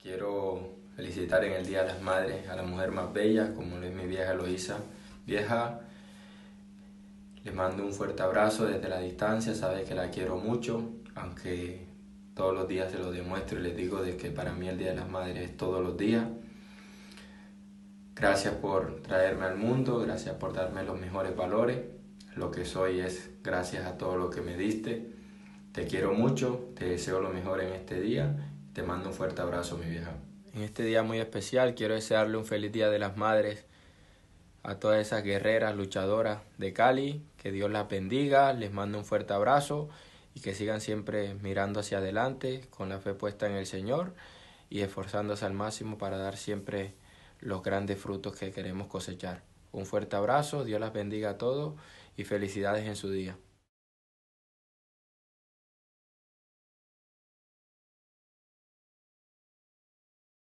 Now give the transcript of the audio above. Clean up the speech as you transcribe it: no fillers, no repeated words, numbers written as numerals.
Quiero felicitar en el Día de las Madres a la mujer más bella, como lo es mi vieja Eloísa. Vieja, le mando un fuerte abrazo desde la distancia, sabes que la quiero mucho, aunque todos los días se lo demuestro y les digo de que para mí el Día de las Madres es todos los días. Gracias por traerme al mundo, gracias por darme los mejores valores. Lo que soy es gracias a todo lo que me diste. Te quiero mucho, te deseo lo mejor en este día. Te mando un fuerte abrazo, mi vieja. En este día muy especial quiero desearle un feliz Día de las Madres a todas esas guerreras, luchadoras de Cali. Que Dios las bendiga, les mando un fuerte abrazo y que sigan siempre mirando hacia adelante con la fe puesta en el Señor y esforzándose al máximo para dar siempre los grandes frutos que queremos cosechar. Un fuerte abrazo, Dios las bendiga a todos y felicidades en su día.